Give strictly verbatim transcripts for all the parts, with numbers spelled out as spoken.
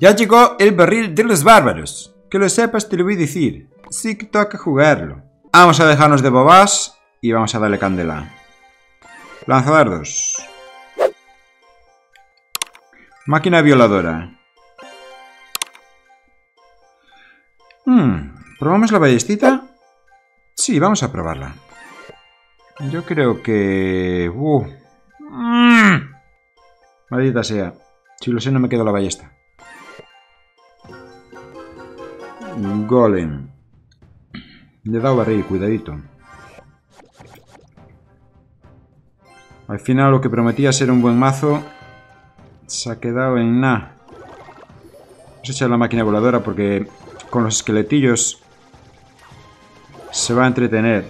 Ya llegó el barril de los bárbaros. Que lo sepas, te lo voy a decir. Sí que toca jugarlo. Vamos a dejarnos de bobas y vamos a darle candela. Lanzadardos. Máquina violadora. Hmm, ¿probamos la ballestita? Sí, vamos a probarla. Yo creo que... Uh. Mm. Maldita sea. Si lo sé, no me quedo la ballesta. Golem. Le he dado barril, cuidadito. Al final lo que prometía ser un buen mazo se ha quedado en nada. Vamos a echar la máquina voladora porque con los esqueletillos se va a entretener.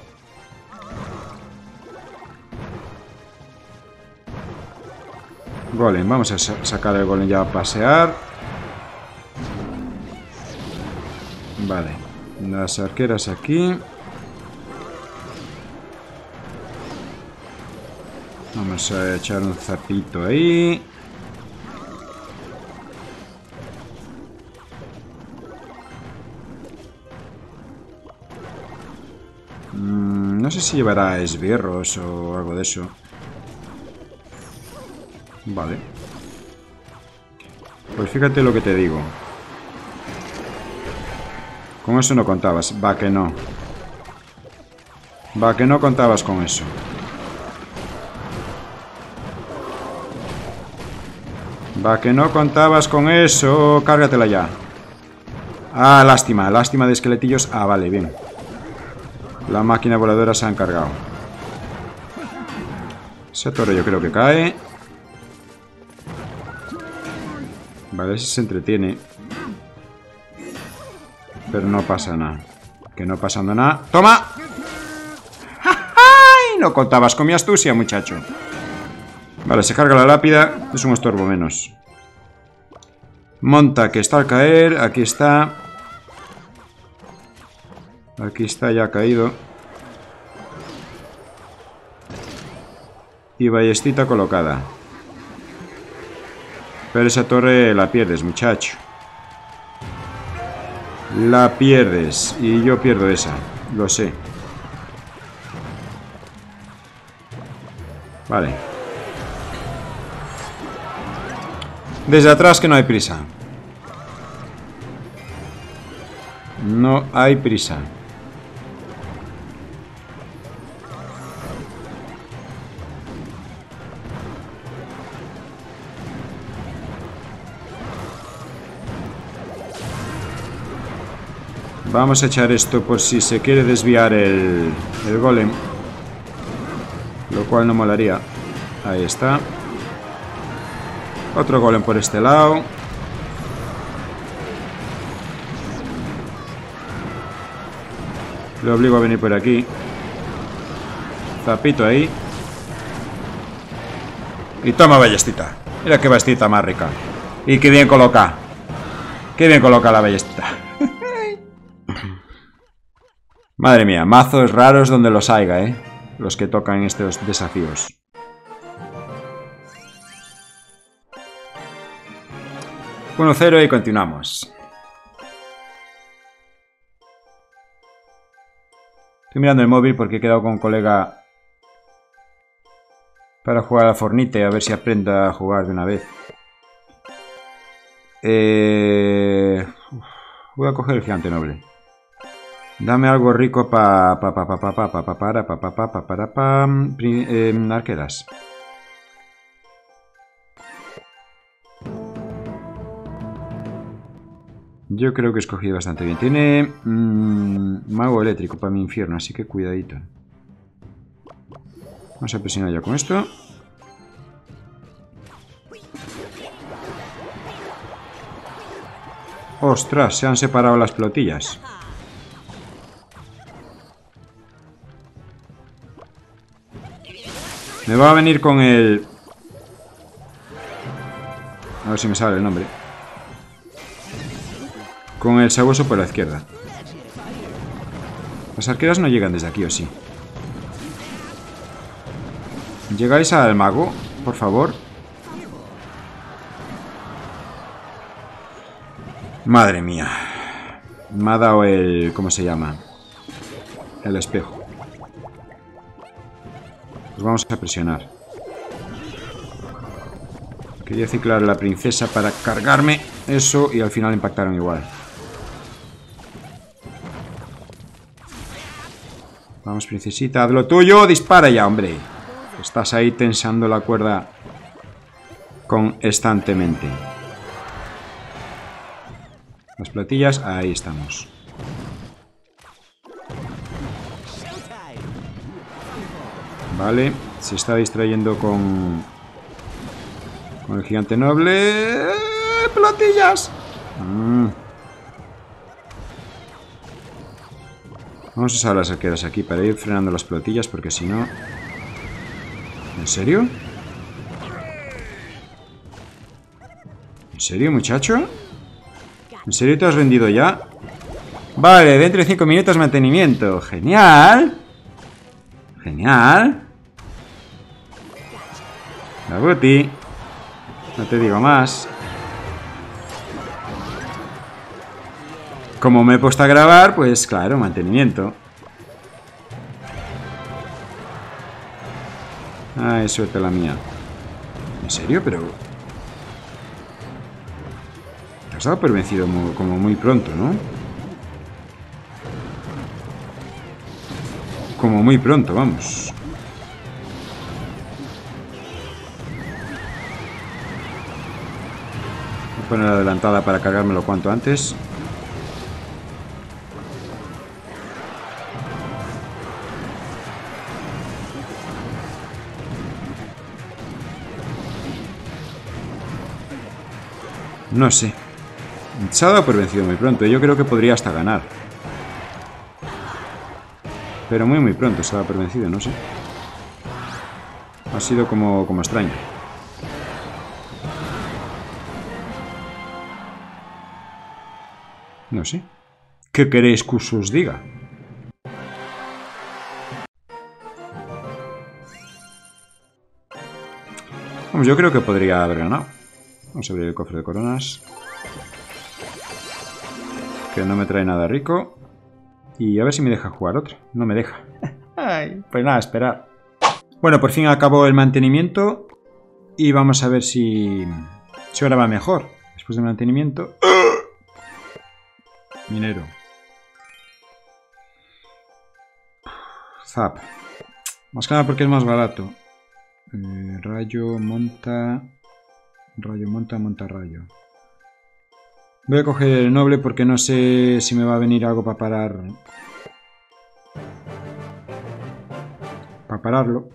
Golem, vamos a sacar el golem ya a pasear. Vale, las arqueras aquí. Vamos a echar un zapito ahí. Mm, no sé si llevará esbirros o algo de eso. Vale. Pues fíjate lo que te digo. Con eso no contabas. Va que no. Va que no contabas con eso. Va que no contabas con eso. Cárgatela ya. Ah, lástima. Lástima de esqueletillos. Ah, vale, bien. La máquina voladora se ha encargado. Ese toro yo creo que cae. Vale, ese se entretiene. Pero no pasa nada. Que no pasando nada. ¡Toma! ¡Ay! No contabas con mi astucia, muchacho. Vale, se carga la lápida. Es un estorbo menos. Monta, que está al caer. Aquí está. Aquí está, ya ha caído. Y ballestita colocada. Pero esa torre la pierdes, muchacho. La pierdes. Y yo pierdo esa. Lo sé. Vale. Desde atrás que no hay prisa. No hay prisa. Vamos a echar esto por si se quiere desviar el, el golem. Lo cual no molaría. Ahí está. Otro golem por este lado. Le obligo a venir por aquí. Zapito ahí. Y toma ballestita. Mira qué ballestita más rica. Y qué bien coloca. Qué bien coloca la ballestita. Madre mía, mazos raros donde los haya, ¿eh? Los que tocan estos desafíos. uno cero y continuamos. Estoy mirando el móvil porque he quedado con un colega para jugar a Fornite, a ver si aprenda a jugar de una vez. Eh... Voy a coger el gigante noble. Dame algo rico pa pa pa pa pa pa pa pa para pa pa pa pa para pa arqueras. Yo creo que he escogido bastante bien. Tiene mmm, mago eléctrico para mi infierno, así que cuidadito. Vamos a presionar ya con esto. ¡Ostras! Se han separado las pelotillas. Me va a venir con el... A ver si me sale el nombre. Con el sabueso por la izquierda. Las arqueras no llegan desde aquí, ¿o sí? ¿Llegáis al mago? Por favor. Madre mía. Me ha dado el... ¿Cómo se llama? El espejo. Pues vamos a presionar. Quería ciclar a la princesa para cargarme eso y al final impactaron igual. Vamos, princesita, haz lo tuyo. Dispara ya, hombre. Estás ahí tensando la cuerda constantemente. Las platillas, ahí estamos. Vale, se está distrayendo con... Con el gigante noble. ¡Platillas! Mm. Vamos a usar las arqueras aquí para ir frenando las platillas, porque si no... ¿En serio? ¿En serio, muchacho? ¿En serio te has rendido ya? Vale, dentro de cinco minutos mantenimiento. ¡Genial! ¡Genial! La Guti. No te digo más. Como me he puesto a grabar, pues claro, mantenimiento. Ay, suerte la mía. ¿En serio? Pero... Te has dado por vencido muy, como muy pronto, ¿no? Como muy pronto, vamos. Voy a poner la adelantada para cargármelo cuanto antes. No sé. Se ha dado por vencido muy pronto. Yo creo que podría hasta ganar. Pero muy muy pronto se ha dado por vencido, no sé. Ha sido como, como extraño. No sé. ¿Qué queréis que os diga? Vamos, yo creo que podría haber ganado. Vamos a abrir el cofre de coronas. Que no me trae nada rico. Y a ver si me deja jugar otro. No me deja. Ay, pues nada, esperar. Bueno, por fin acabó el mantenimiento. Y vamos a ver si... Si ahora va mejor. Después del mantenimiento... Minero. Zap. Más que nada porque es más barato. Eh, rayo, monta... Rayo, monta, monta, rayo. Voy a coger el noble porque no sé si me va a venir algo para parar. Para pararlo.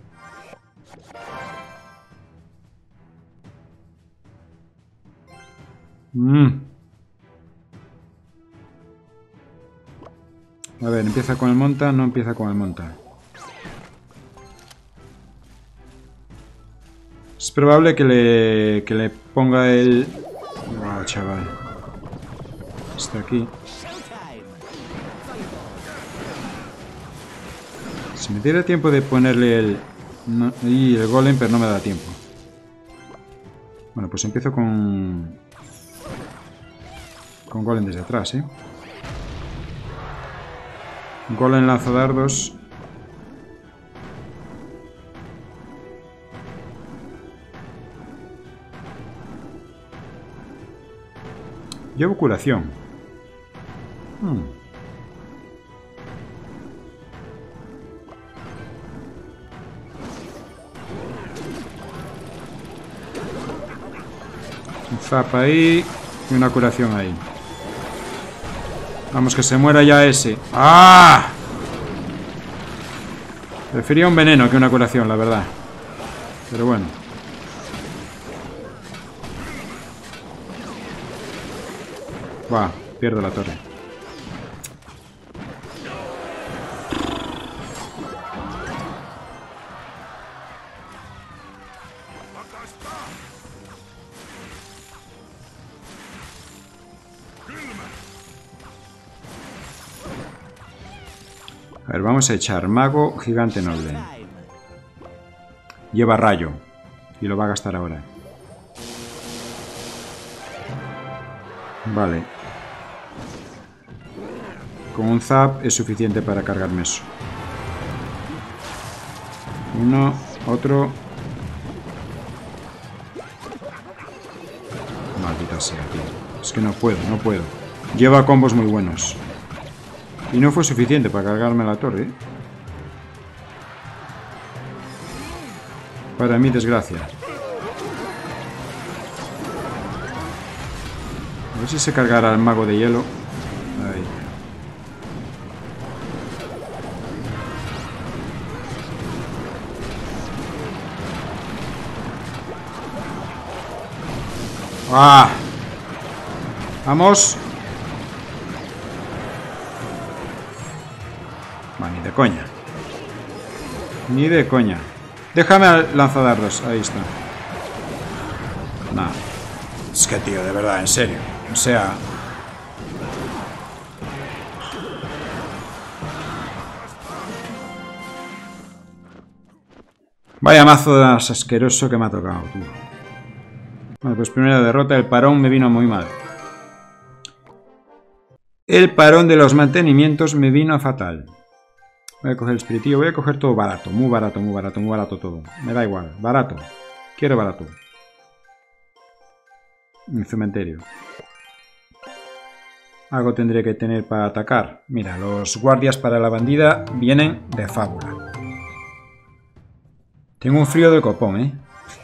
Mm. A ver, empieza con el monta, no empieza con el monta. Es probable que le, que le ponga el... Wow, chaval. Está aquí. Si me diera tiempo de ponerle el... No, y el golem, pero no me da tiempo. Bueno, pues empiezo con... Con golem desde atrás, ¿eh? Golem lanzadardos. Llevo curación. Hmm. Un zap ahí y una curación ahí. Vamos, que se muera ya ese. ¡Ah! Prefería un veneno que una curación, la verdad. Pero bueno. Buah, pierdo la torre. A ver, vamos a echar mago, gigante noble. Lleva rayo. Y lo va a gastar ahora. Vale. Con un zap es suficiente para cargarme eso. Uno, otro. Maldita sea, tío. Es que no puedo, no puedo. Lleva combos muy buenos. Y no fue suficiente para cargarme la torre, ¿eh? Para mi desgracia. A ver si se cargará el mago de hielo. Ahí. ¡Ah! ¡Vamos! Va, ni de coña. Ni de coña. Déjame al lanzadardos. Ahí está. Nah. Es que, tío, de verdad, en serio. O sea... Vaya mazo asqueroso que me ha tocado, tío. Bueno, pues primera derrota. El parón me vino muy mal. El parón de los mantenimientos me vino fatal. Voy a coger el espiritillo. Voy a coger todo barato. Muy barato, muy barato, muy barato todo. Me da igual. Barato. Quiero barato. Un cementerio. Algo tendré que tener para atacar. Mira, los guardias para la bandida vienen de fábula. Tengo un frío de copón, ¿eh?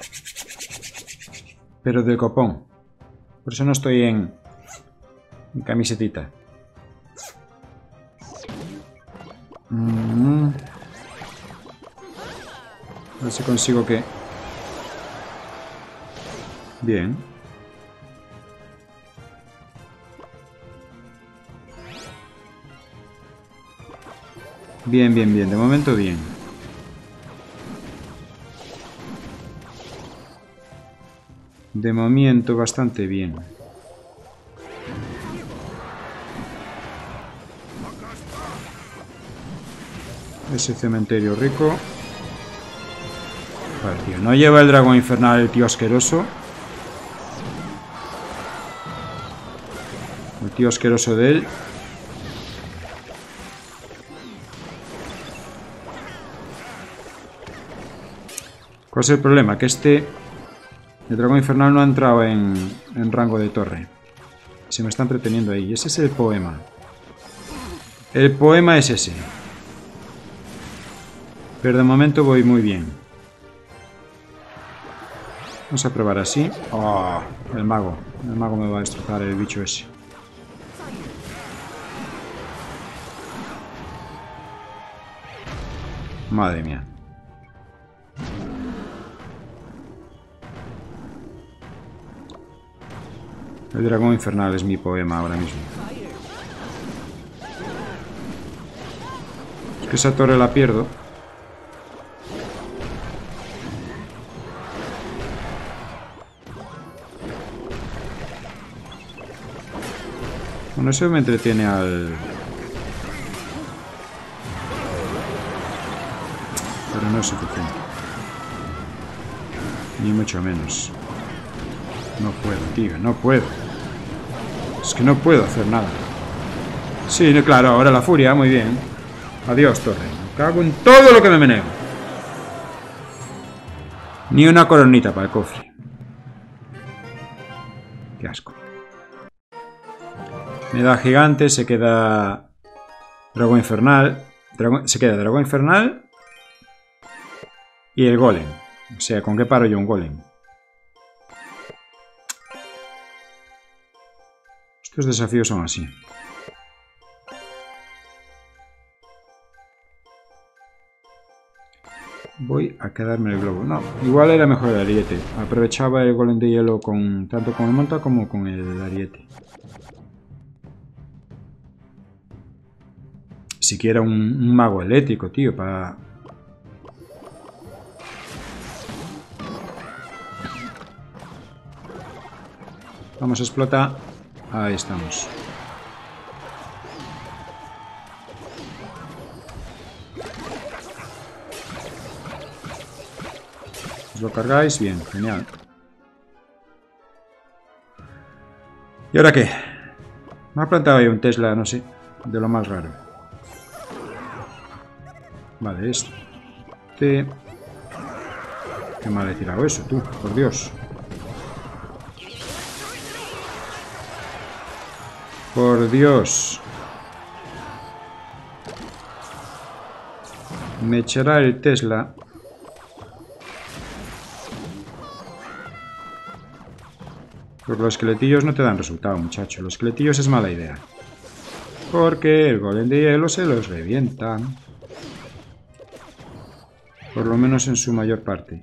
Pero de copón. Por eso no estoy en, en camisetita. Mm. A ver si consigo que... Bien. Bien, bien, bien. De momento bien. De momento bastante bien. Ese cementerio rico. Vale, tío. No lleva el dragón infernal el tío asqueroso. El tío asqueroso de él. ¿Cuál es el problema? Que este... El dragón infernal no ha entrado en, en rango de torre. Se me está entreteniendo ahí. Ese es el poema. El poema es ese. Pero de momento voy muy bien. Vamos a probar así. Oh, el mago. El mago me va a destrozar el bicho ese. Madre mía. El dragón infernal es mi poema ahora mismo. Es que esa torre la pierdo. Bueno, eso me entretiene al... Pero no es suficiente. Ni mucho menos. No puedo, tío, no puedo. Es que no puedo hacer nada. Sí, claro, ahora la furia, muy bien. Adiós, torre. Me cago en todo lo que me meneo. Ni una coronita para el cofre. Qué asco. Me da gigante, se queda... Dragón infernal. Dragón... Se queda dragón infernal. Y el golem. O sea, ¿con qué paro yo un golem? Estos desafíos son así. Voy a quedarme el globo. No, igual era mejor el ariete. Aprovechaba el golem de hielo con tanto con el monta como con el ariete. Siquiera un, un mago eléctrico, tío, para... Vamos a explotar. Ahí estamos. ¿Os lo cargáis? Bien, genial. ¿Y ahora qué? Me ha plantado ahí un Tesla, no sé. De lo más raro. Vale, este... Qué mal he tirado eso, tú, por Dios. Por Dios. Me echará el Tesla. Porque los esqueletillos no te dan resultado, muchacho. Los esqueletillos es mala idea. Porque el golem de hielo se los revienta. Por lo menos en su mayor parte.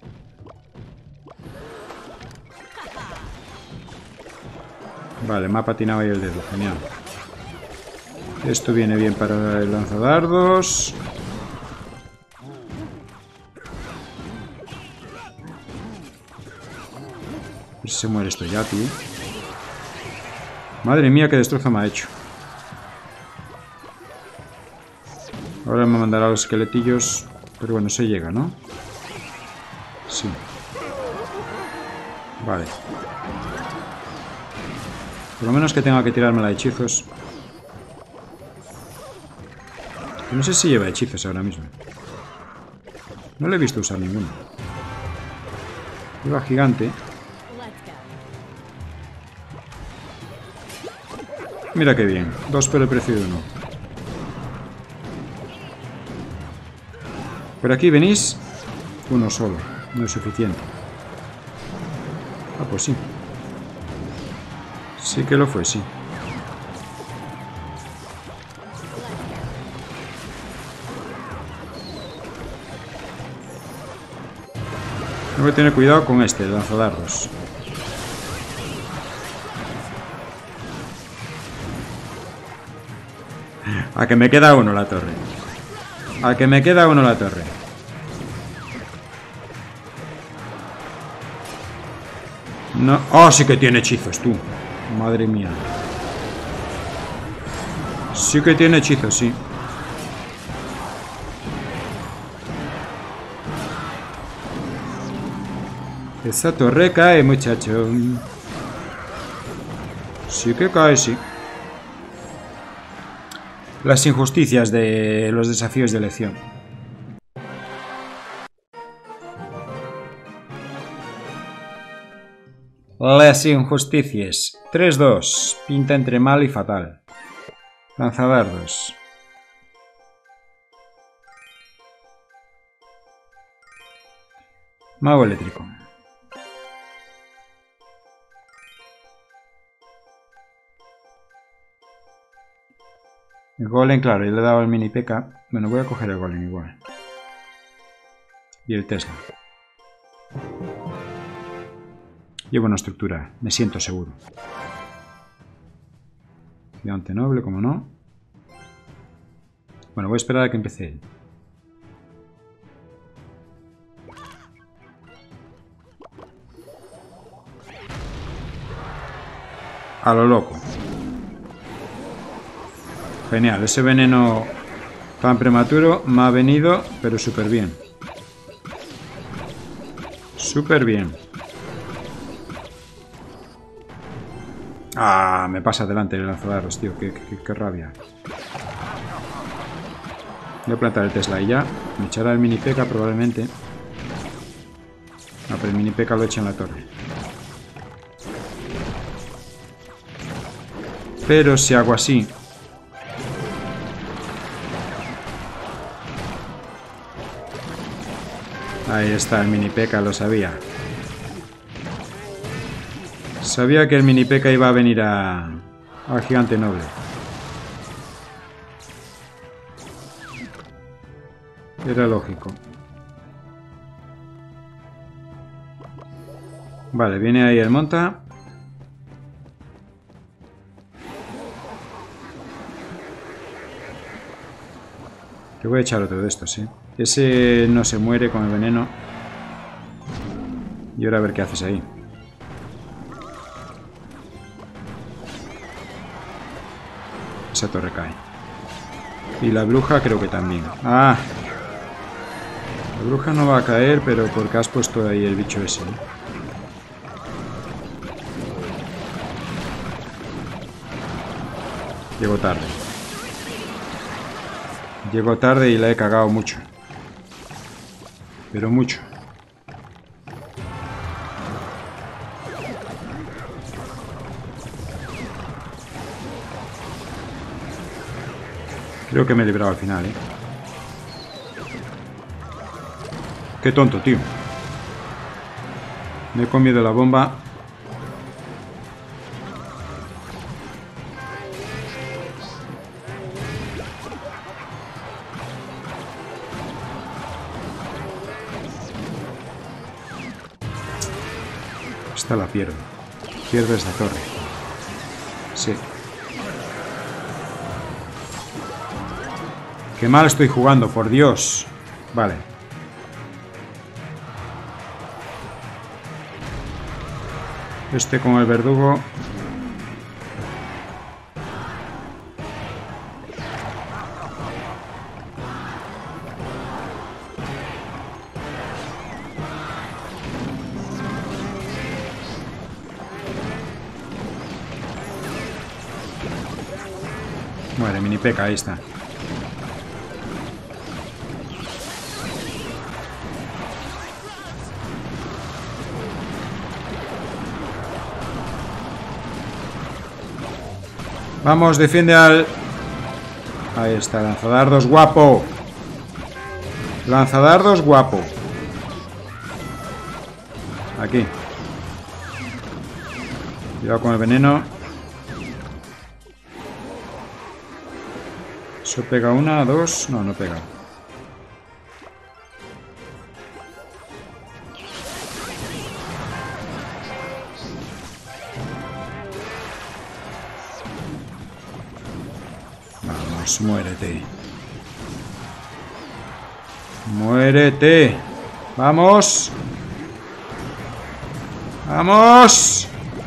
Vale, me ha patinado ahí el dedo. Genial. Esto viene bien para el lanzadardos. A ver si se muere esto ya, tío. Madre mía, qué destrozo me ha hecho. Ahora me mandará los esqueletillos. Pero bueno, se llega, ¿no? Sí. Vale. Por lo menos que tenga que tirármela de hechizos. No sé si lleva hechizos ahora mismo. No le he visto usar ninguno. Lleva gigante. Mira qué bien. Dos por el precio de uno. Por aquí venís. Uno solo. No es suficiente. Ah, pues sí. Sí que lo fue, sí. Tengo que tener cuidado con este, el lanzadardos. A que me queda uno la torre. A que me queda uno la torre. No. ¡Oh, sí que tiene hechizos, tú! Madre mía. Sí que tiene hechizos, sí. Esa torre cae, muchacho. Sí que cae, sí. Las injusticias de los desafíos de elección. Las injusticias. tres dos. Pinta entre mal y fatal. Lanzadardos. Mago eléctrico. El golem, claro, yo le he dado el mini P K. Bueno, voy a coger el golem igual. Y el Tesla. Llevo una estructura, me siento seguro. Gigante noble, como no. Bueno, voy a esperar a que empiece él. A lo loco. Genial, ese veneno tan prematuro me ha venido, pero súper bien. Súper bien. Ah, me pasa delante el lanzadardos, tío. Qué, qué, qué rabia. Voy a plantar el Tesla y ya. Me echará el mini P K probablemente. Ah, pero el mini P K lo echa en la torre. Pero si hago así... Ahí está el mini P K, lo sabía. Sabía que el mini P K iba a venir a... al gigante noble. Era lógico. Vale, viene ahí el monta. Te voy a echar otro de estos, ¿eh? Ese no se muere con el veneno. Y ahora a ver qué haces ahí. Esa torre cae. Y la bruja creo que también. ¡Ah! La bruja no va a caer, pero porque has puesto ahí el bicho ese, ¿eh? Llego tarde. Llego tarde y la he cagado mucho. Pero mucho. Creo que me he librado al final, ¿eh? Qué tonto, tío. Me he comido la bomba. Esta la pierdo. Pierdo esta torre. Sí. Qué mal estoy jugando, por Dios. Vale. Este con el verdugo. Muere, mini peca, ahí está. Vamos, defiende al... Ahí está, lanzadardos guapo. Lanzadardos guapo. Aquí. Cuidado con el veneno. Eso pega una, dos... No, no pega. Vamos, muérete. Muérete. Vamos. Vamos.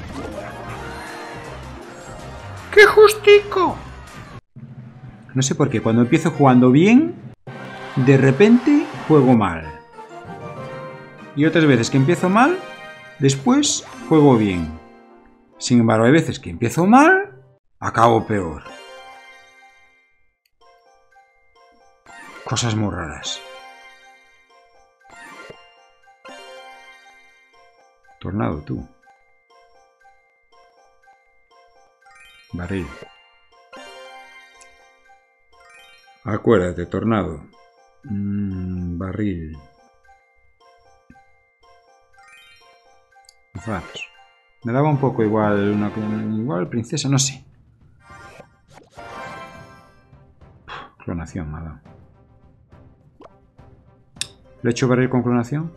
¡Qué justico! No sé por qué, cuando empiezo jugando bien, de repente juego mal. Y otras veces que empiezo mal, después juego bien. Sin embargo, hay veces que empiezo mal, acabo peor. Cosas muy raras. Tornado, tú. Barril. Acuérdate, tornado. Mm, barril. Vamos. Me daba un poco igual una igual princesa, no sé. Uf, clonación me ha dado. ¿Le he hecho barril con clonación?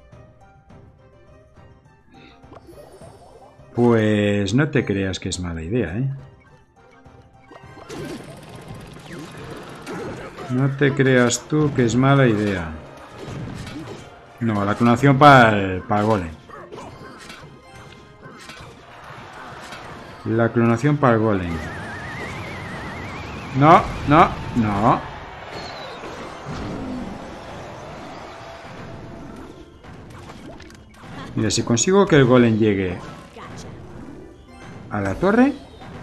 Pues no te creas que es mala idea, ¿eh? No te creas tú que es mala idea. No, la clonación para el, para el golem. La clonación para el golem. No, no, no. Mira, si consigo que el golem llegue a la torre...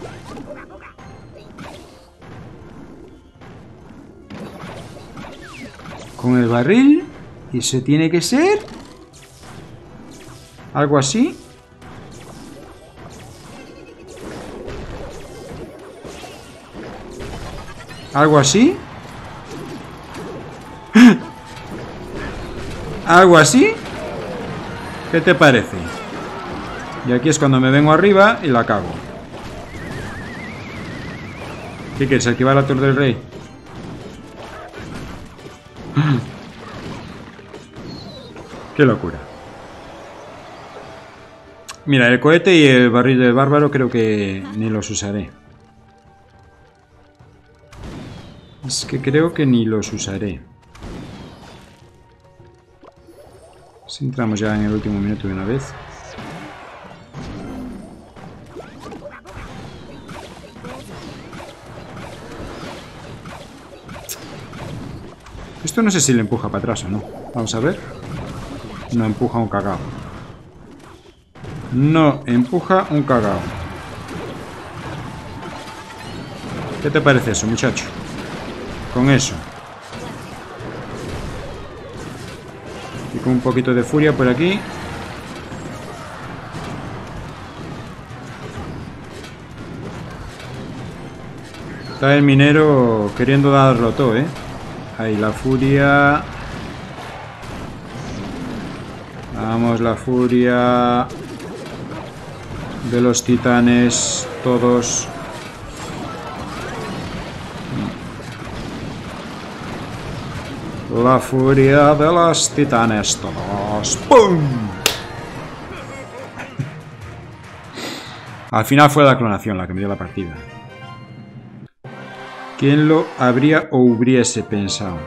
Con el barril, y eso tiene que ser algo así. Algo así. Algo así. ¿Qué te parece? Y aquí es cuando me vengo arriba y la cago. ¿Qué quieres? ¿Activar la torre del rey? Qué locura. Mira, el cohete y el barril del bárbaro creo que ni los usaré. Es que creo que ni los usaré. Si entramos ya en el último minuto de una vez. Esto no sé si le empuja para atrás o no. Vamos a ver. No empuja un cagao. No empuja un cagao. ¿Qué te parece eso, muchacho? Con eso. Y con un poquito de furia por aquí. Está el minero queriendo darlo todo, ¿eh? Ahí la furia. Vamos, la furia de los titanes, todos. La furia de los titanes, todos. ¡Pum! Al final fue la clonación la que me dio la partida. ¿Quién lo habría o hubiese pensado?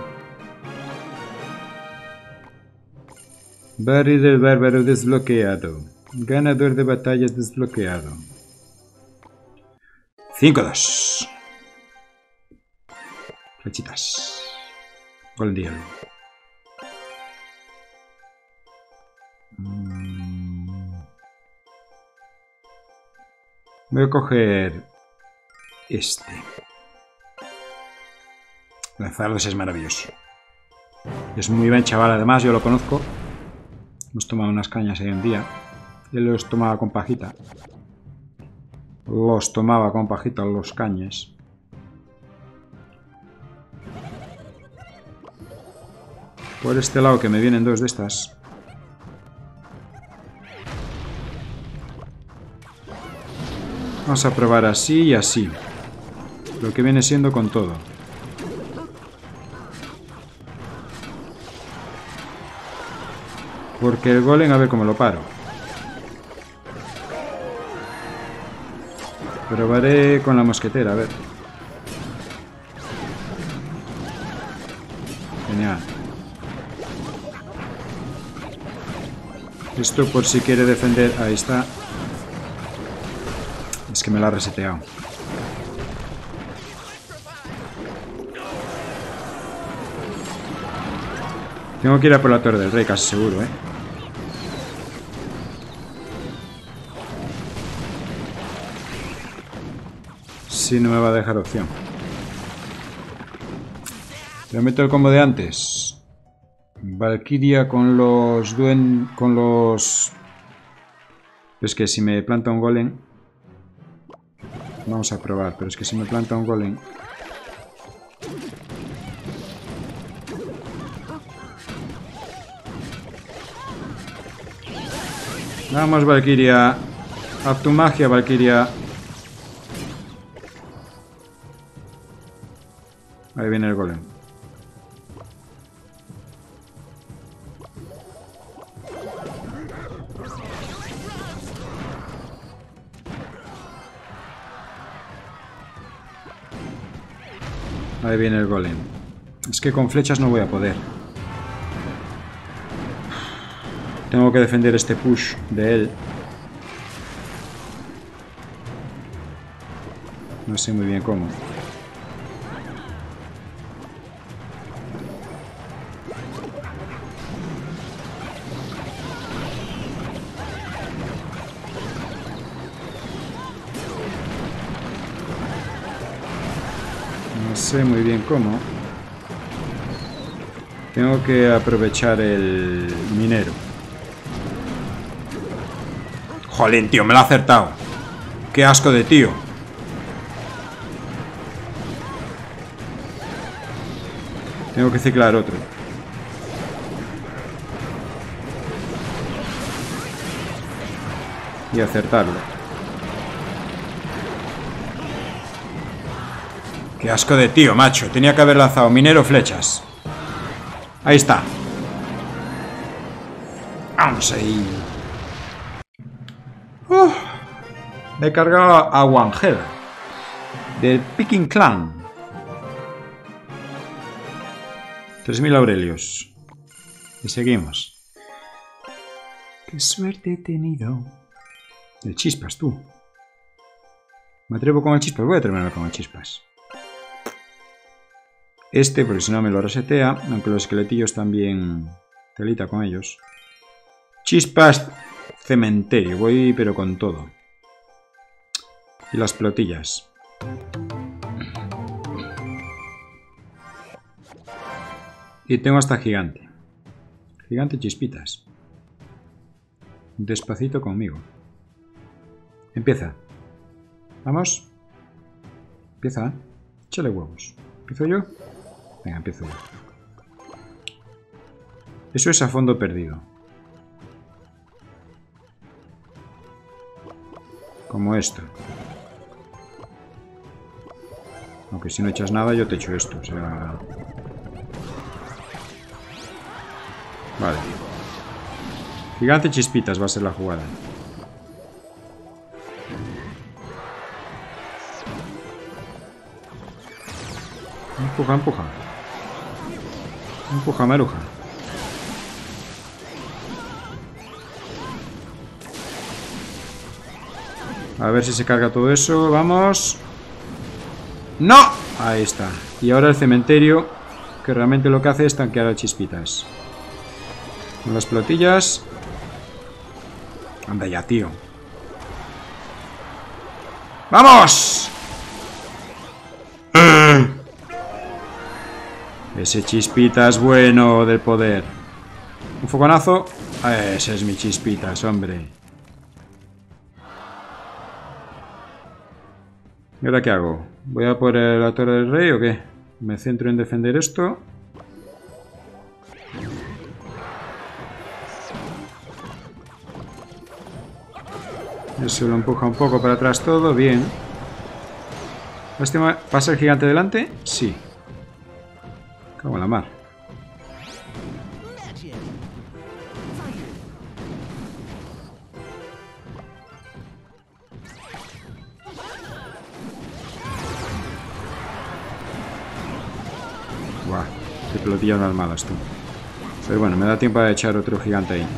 Barrio del bárbaro desbloqueado. Ganador de batallas desbloqueado. cinco dos. Flechitas. Golden Deal. Mm. Voy a coger este. Lanzarlos es maravilloso. Es muy buen chaval, además, yo lo conozco. Hemos tomado unas cañas ahí un día. Él los tomaba con pajita. Los tomaba con pajita los cañes. Por este lado que me vienen dos de estas. Vamos a probar así y así. Lo que viene siendo con todo. Porque el golem, a ver cómo lo paro. Probaré con la mosquetera, a ver. Genial. Esto por si quiere defender. Ahí está. Es que me la ha reseteado. Tengo que ir a por la Torre del Rey, casi seguro, ¿eh? Si no me va a dejar opción. Le meto el combo de antes. Valkyria con los duen... con los... Es que si me planta un golem... Vamos a probar, pero es que si me planta un golem... Vamos, Valkyria. Haz tu magia, Valkyria. Ahí viene el golem. Ahí viene el golem. Es que con flechas no voy a poder. Tengo que defender este push de él. No sé muy bien cómo. No sé muy bien cómo. Tengo que aprovechar el minero. Jolín, tío, me lo ha acertado. Qué asco de tío. Tengo que ciclar otro. Y acertarlo. Qué asco de tío, macho. Tenía que haber lanzado minero flechas. Ahí está. Vamos ahí. Uh, me he cargado a Wangel del Peking Clan. tres mil aurelios. Y seguimos. Qué suerte he tenido. El chispas, tú. Me atrevo con el chispas. Voy a terminar con el chispas. Este, porque si no me lo resetea. Aunque los esqueletillos también... Telita con ellos. Chispas... Cementerio, voy pero con todo. Y las pelotillas. Y tengo hasta gigante. Gigante Chispitas. Despacito conmigo. Empieza. Vamos. Empieza. Échale huevos. ¿Empiezo yo? Venga, empiezo yo. Eso es a fondo perdido. Como esto. Aunque si no echas nada, yo te echo esto. O sea... Vale. Gigante Chispitas va a ser la jugada. Empuja, empuja. Empuja, maruja. A ver si se carga todo eso. Vamos. ¡No! Ahí está. Y ahora el cementerio, que realmente lo que hace es tanquear a Chispitas. Con las plotillas. Anda ya, tío. ¡Vamos! Ese Chispitas bueno del poder. Un foconazo. Ese es mi Chispitas, hombre. ¿Y ahora qué hago? ¿Voy a por la Torre del Rey o qué? Me centro en defender esto. Eso lo empuja un poco para atrás todo. Bien. Lástima. ¿Pasa el gigante delante? Sí. Cago en la mar. Buah, qué pelotillas más malas tú. Pero bueno, me da tiempo de echar otro gigante ahí.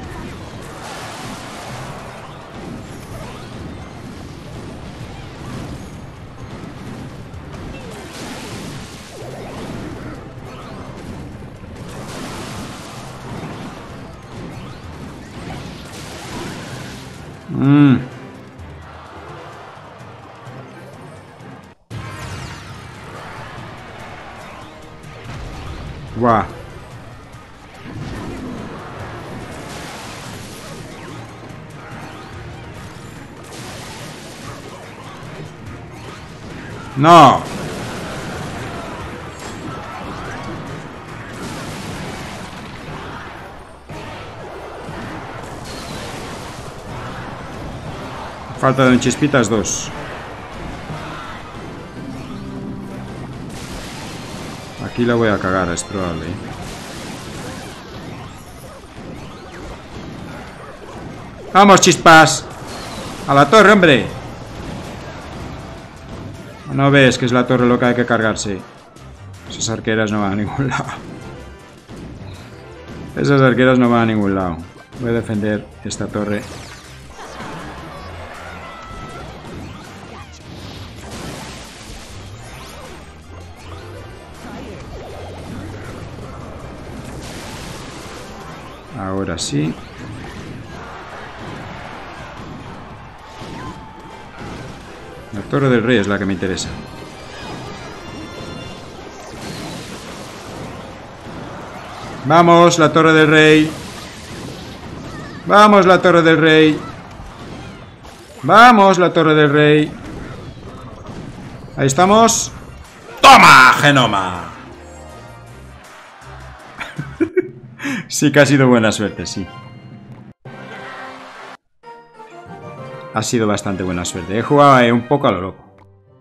Mmm. Guau. No. Falta de un Chispitas dos. Aquí la voy a cagar, es probable. ¡Vamos, chispas! ¡A la torre, hombre! ¿No ves que es la torre lo que hay que cargarse? Esas arqueras no van a ningún lado. Esas arqueras no van a ningún lado. Voy a defender esta torre. Ahora sí. La Torre del Rey es la que me interesa. Vamos, la Torre del Rey. Vamos, la Torre del Rey. Vamos, la Torre del Rey. Ahí estamos. ¡Toma, Genoma! Sí que ha sido buena suerte, sí. Ha sido bastante buena suerte. He jugado eh, un poco a lo loco.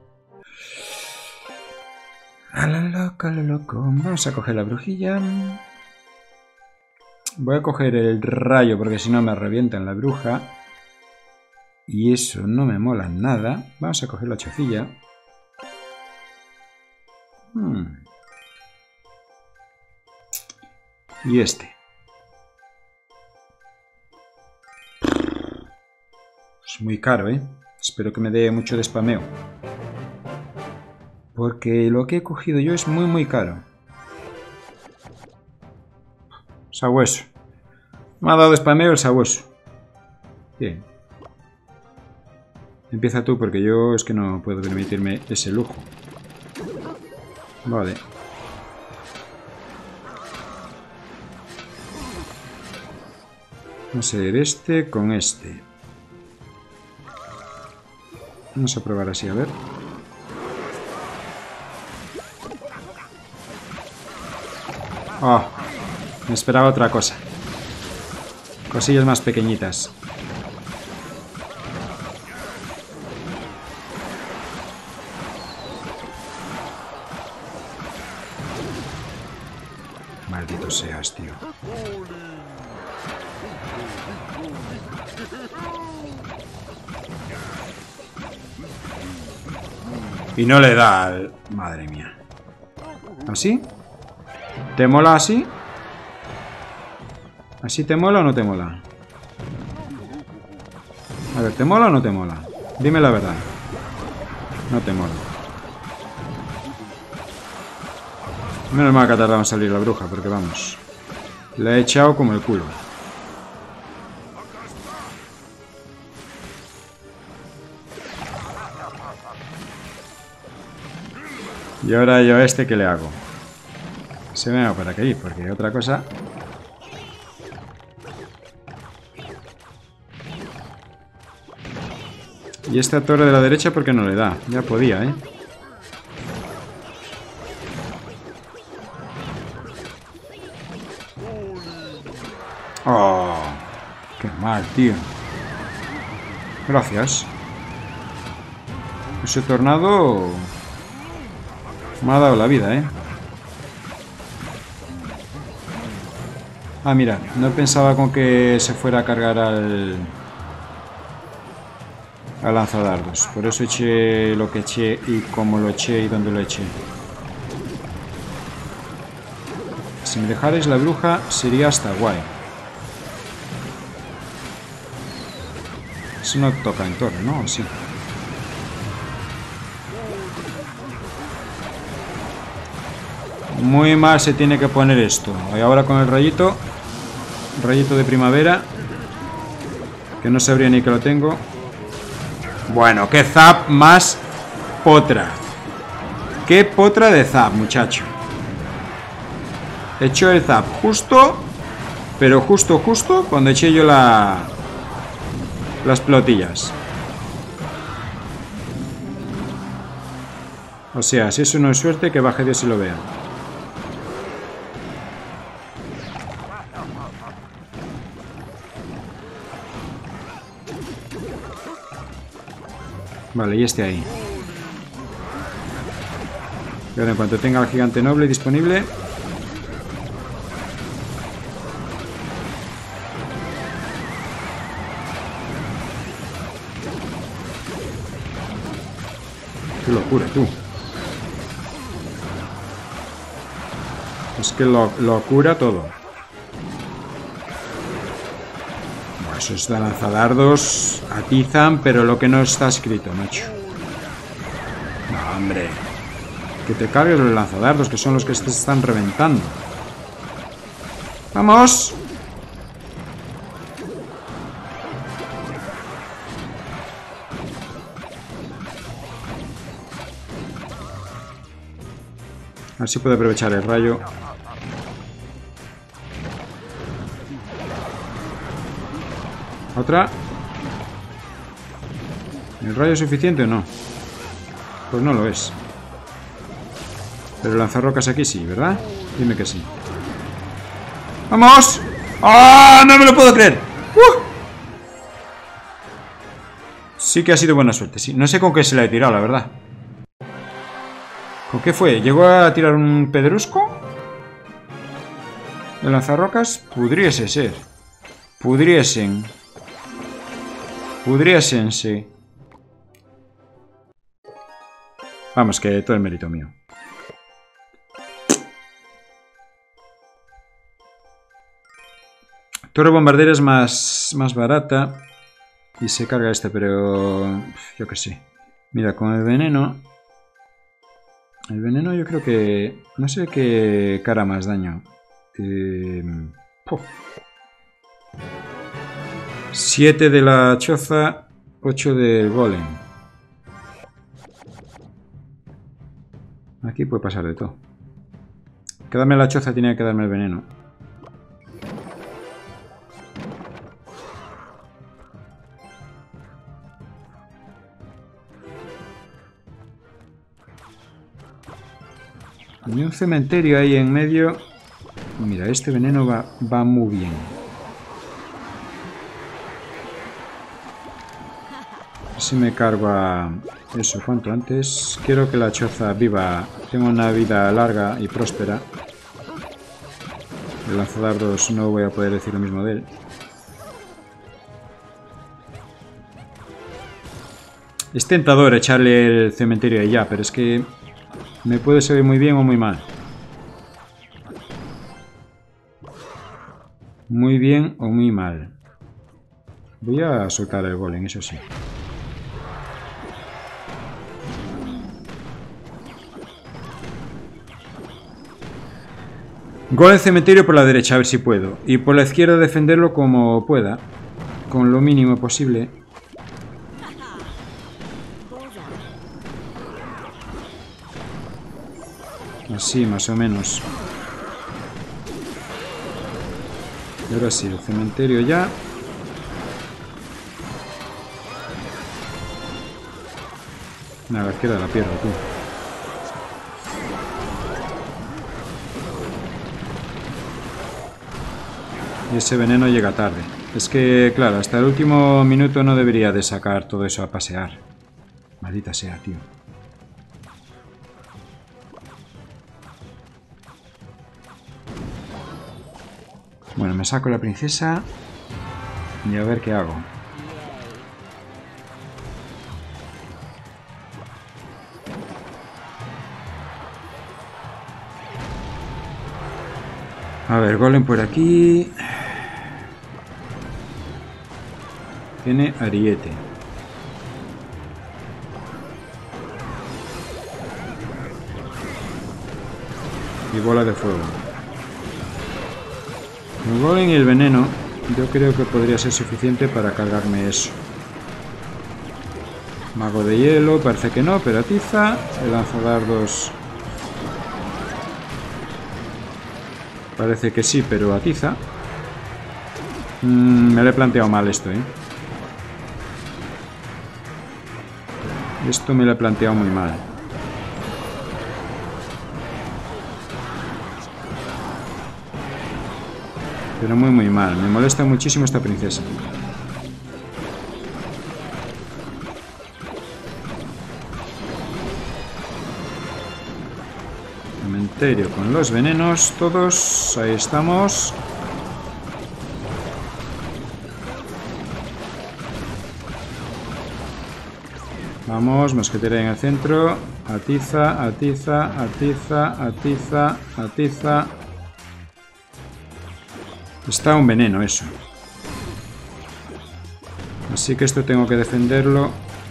A lo loco, a lo loco. Vamos a coger la brujilla. Voy a coger el rayo porque si no me revientan la bruja. Y eso no me mola nada. Vamos a coger la chocilla. Hmm. Y este. Es muy caro, ¿eh? Espero que me dé mucho de spameo. Porque lo que he cogido yo es muy, muy caro. Sabueso. Me ha dado de spameo el sabueso. Bien. Empieza tú porque yo es que no puedo permitirme ese lujo. Vale. Vamos a ir este con este. Vamos a probar así, a ver. Oh, me esperaba otra cosa. Cosillas más pequeñitas. Maldito seas, tío. Y no le da al... Madre mía. ¿Así? ¿Te mola así? ¿Así te mola o no te mola? A ver, ¿te mola o no te mola? Dime la verdad. No te mola. Menos mal que ha tardado en salir la bruja, porque vamos. La he echado como el culo. Y ahora yo a este, ¿qué le hago? Se me va para aquí, porque otra cosa... Y esta torre de la derecha, ¿por qué no le da? Ya podía, ¿eh? Oh, qué mal, tío. Gracias. Ese tornado me ha dado la vida, ¿eh? Ah, mira, no pensaba con que se fuera a cargar al... al lanzadardos. Por eso eché lo que eché y cómo lo eché y dónde lo eché. Si me dejarais la bruja, sería hasta guay. Eso no toca en torre, ¿no? Sí. Muy mal se tiene que poner esto. Y ahora con el rayito. Rayito de primavera. Que no sabría ni que lo tengo. Bueno, qué zap más potra. Qué potra de zap, muchacho. Echó el zap justo. Pero justo, justo cuando eché yo la... las pelotillas. O sea, si eso no es suerte, que baje Dios y lo vea. Vale, y este ahí. Y ahora en cuanto tenga el gigante noble disponible... Qué locura, tú. Es que lo, lo cura todo. Bueno, esos de lanzadardos atizan, pero lo que no está escrito, macho. No, hombre. Que te cargues los lanzadardos, que son los que te están reventando. ¡Vamos! A ver si puedo aprovechar el rayo. ¿Otra? ¿El rayo es suficiente o no? Pues no lo es. Pero lanzarrocas aquí sí, ¿verdad? Dime que sí. ¡Vamos! ¡Ah! ¡Oh, no me lo puedo creer! ¡Uh! Sí que ha sido buena suerte, sí. No sé con qué se la he tirado, la verdad. ¿Con qué fue? ¿Llegó a tirar un pedrusco? ¿De lanzarrocas? Pudriese ser. Pudriesen. Pudriesense. Vamos, que todo el mérito mío. Torre bombardera es más, más barata. Y se carga este, pero... yo qué sé. Mira, con el veneno... El veneno yo creo que... no sé qué cara más daño. Eh... siete de la choza, ocho del golem. Aquí puede pasar de todo. Que darme la choza tiene que darme el veneno. Y un cementerio ahí en medio. Mira, este veneno va, va muy bien. Si me cargo a eso cuanto antes. Quiero que la choza viva, tenga una vida larga y próspera. El lanzadardos no voy a poder decir lo mismo de él. Es tentador echarle el cementerio allá, pero es que me puede salir muy bien o muy mal. Muy bien o muy mal. Voy a soltar el golem, eso sí. Golem cementerio por la derecha, a ver si puedo. Y por la izquierda defenderlo como pueda. Con lo mínimo posible. Así, más o menos. Y ahora sí, el cementerio ya. Nada, queda la pierdo, tú. Y ese veneno llega tarde. Es que, claro, hasta el último minuto no debería de sacar todo eso a pasear. Maldita sea, tío. Bueno, me saco la princesa y a ver qué hago. A ver, golem por aquí. Tiene ariete. Y bola de fuego. El golem y el veneno, yo creo que podría ser suficiente para cargarme eso. Mago de hielo, parece que no, pero atiza. El lanzadardos parece que sí, pero atiza. Mm, me lo he planteado mal esto, ¿eh? Esto me lo he planteado muy mal. Pero muy muy mal. Me molesta muchísimo esta princesa. Cementerio con los venenos. Todos. Ahí estamos. Vamos, mosquetera en el centro. Atiza, atiza, atiza, atiza, atiza. Está un veneno eso. Así que esto tengo que defenderlo.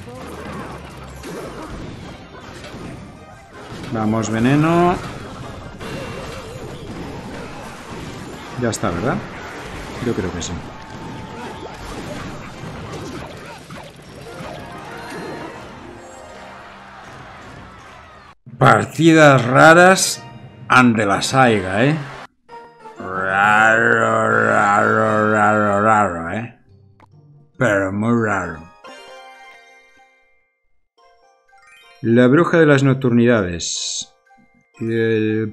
Vamos, veneno. Ya está, ¿verdad? Yo creo que sí. Partidas raras ante la saiga, ¿eh? Raro, raro, raro, raro, ¿eh? Pero muy raro. La bruja de las nocturnidades. El...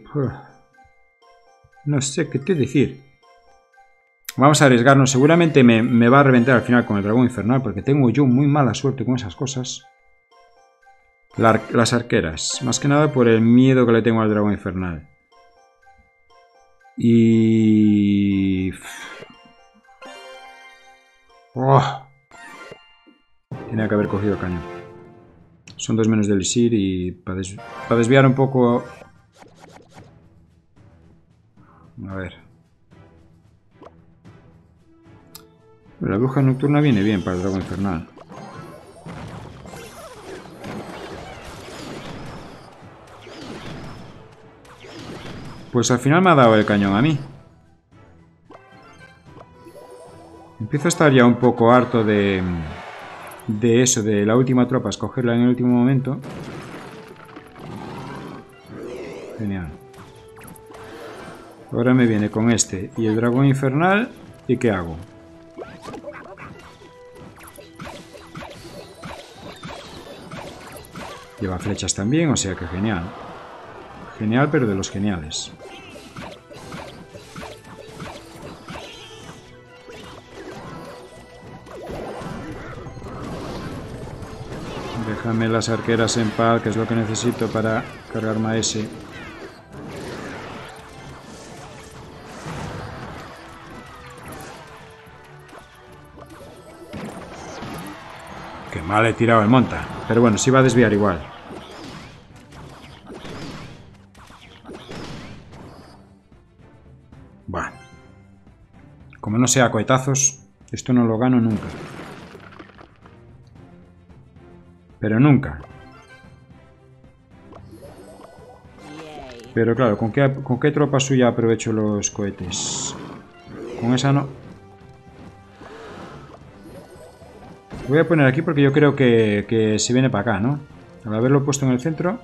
No sé qué te decir. Vamos a arriesgarnos. Seguramente me, me va a reventar al final con el dragón infernal, porque tengo yo muy mala suerte con esas cosas. La, las arqueras. Más que nada por el miedo que le tengo al dragón infernal. Y... Oh. Tenía que haber cogido el cañón. Son dos menos de elixir y para des pa desviar un poco... A ver. La bruja nocturna viene bien para el dragón infernal. Pues al final me ha dado el cañón a mí. Empiezo a estar ya un poco harto de... De eso, de la última tropa, escogerla en el último momento. Genial. Ahora me viene con este y el dragón infernal. ¿Y qué hago? Lleva flechas también, o sea que genial. Genial, pero de los geniales. Déjame las arqueras en paz, que es lo que necesito para cargarme a ese. Qué mal he tirado el monta. Pero bueno, sí va a desviar igual. Bueno. Como no sea cohetazos, esto no lo gano nunca. Pero nunca. Pero claro, ¿con qué, con qué tropa suya aprovecho los cohetes? Con esa no. Voy a poner aquí porque yo creo que, que se viene para acá, ¿no? Al haberlo puesto en el centro.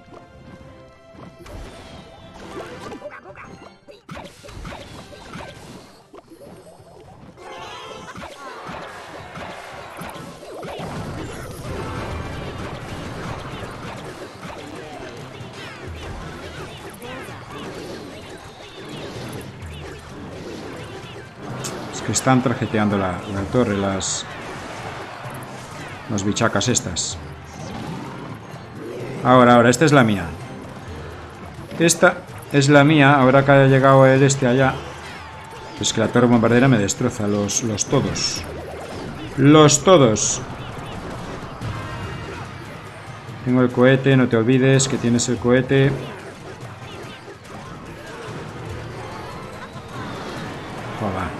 Es que están trajeteando la, la torre, las... Las bichacas estas. Ahora, ahora, esta es la mía. Esta es la mía, ahora que haya llegado el este allá. Es que la torre bombardera me destroza, los, los todos. Los todos. Tengo el cohete, no te olvides que tienes el cohete. Joder.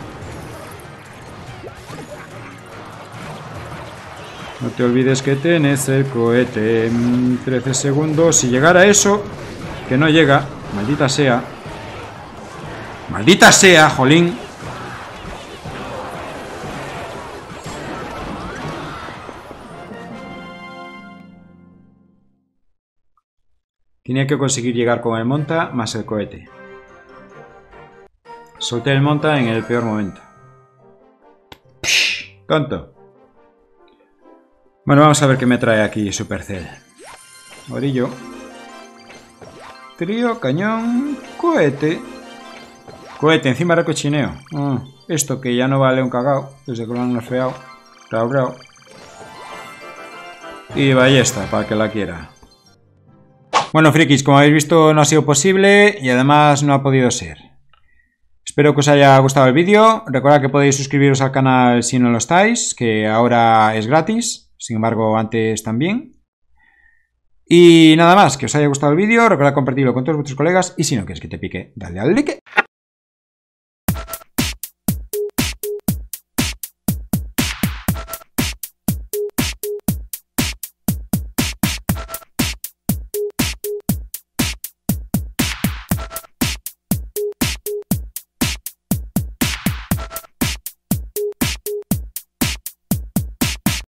No te olvides que tienes el cohete. trece segundos. Si llegara eso, que no llega. Maldita sea. Maldita sea, jolín. Tenía que conseguir llegar con el monta más el cohete. Solté el monta en el peor momento. Psh, tonto. Bueno, vamos a ver qué me trae aquí Supercell. Orillo. Trío, cañón, cohete. Cohete, encima recochineo. Oh, esto que ya no vale un cagao desde que lo han nerfeado. Rau, rau. Y ballesta, para que la quiera. Bueno, frikis, como habéis visto no ha sido posible y además no ha podido ser. Espero que os haya gustado el vídeo. Recordad que podéis suscribiros al canal si no lo estáis, que ahora es gratis. Sin embargo, antes también. Y nada más, que os haya gustado el vídeo. Recordad compartirlo con todos vuestros colegas. Y si no quieres que te pique, dale al like.